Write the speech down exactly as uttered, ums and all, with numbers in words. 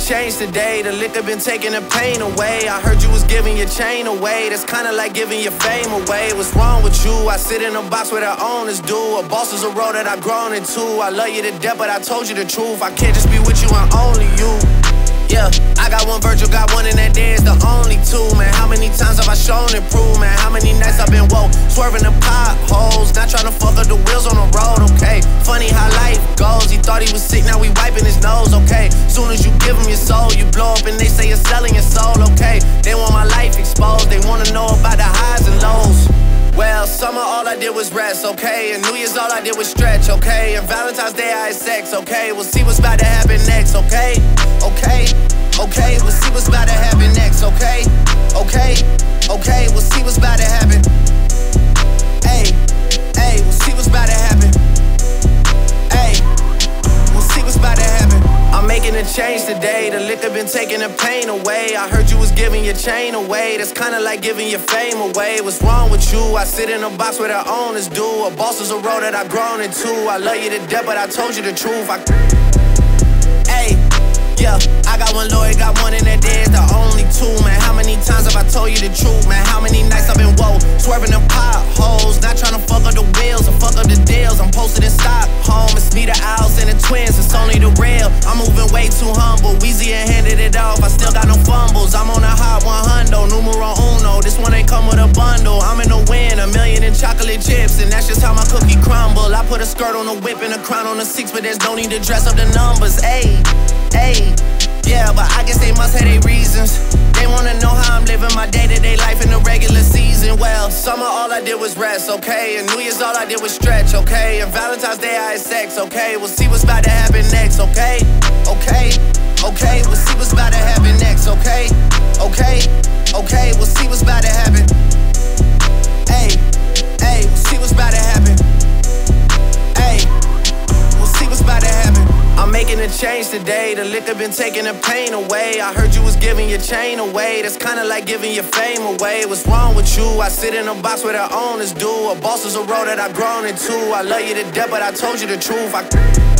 change today. The liquor been taking the pain away. I heard you was giving your chain away. That's kinda like giving your fame away. What's wrong with you? I sit in a box where the owners do. A boss is a role that I've grown into. I love you to death, but I told you the truth. I can't just be with you and only you. Yeah, I got one Virgil, got one, and that there is the only two, man. How many times have I shown and proved, man? How many nights I've been woke, swerving the potholes, not trying to fuck up the wheels on the road, okay? Funny how life goes, he thought he was sick, now we wiping his nose, okay? Soon as you give him your soul, you blow up and they say you're selling your soul, okay? They want my life exposed, they wanna know about the highs and lows. Well, summer all I did was rest, okay? And New Year's all I did was stretch, okay? And Valentine's Day I had sex, okay? We'll see what's about to happen next, okay? Okay, okay, we'll see what's about to happen next, okay? Okay, okay, we'll see what's about to happen. Hey, hey, we'll see what's about to happen. Hey, we'll see what's about to happen. I'm making a change today. The liquor been taking the pain away. I heard you was giving your chain away. That's kinda like giving your fame away. What's wrong with you? I sit in a box where the owners do. A boss is a role that I've grown into. I love you to death, but I told you the truth. I... Hey, yeah, I got one lawyer, got one, and that there's the only two, man. How many times have I told you the truth, man? How many nights I've been woke, swerving the potholes, not trying to fuck up the wheels or fuck up the deals. I'm posted in Stockholm, it's me, the Owls, and the twins, it's only the real. I'm moving way too humble, Weezy and handed it off, I still got no fumbles. I'm on a hot one hundred, numero uno, this one ain't come with a bundle. I'm in the win, a million in chocolate chips, and that's just how my cookie crumble. I put a skirt on a whip and a crown on a six, but there's no need to dress up the numbers, ayy. Hey, yeah, but I guess they must have their reasons. They wanna know how I'm living my day-to-day life in the regular season. Well, summer all I did was rest, okay? And New Year's all I did was stretch, okay? And Valentine's Day I had sex, okay? We'll see what's about to happen next, okay? Okay, okay, we'll see what's about to happen next, okay? Okay, okay, we'll see what's about to happen. Hey, hey, we'll see what's about to happen. Hey, we'll see what's about to happen. I'm making a change today. The liquor been taking the pain away. I heard you was giving your chain away. That's kinda like giving your fame away. What's wrong with you? I sit in a box where the owners do. A boss is a role that I've grown into. I love you to death, but I told you the truth. I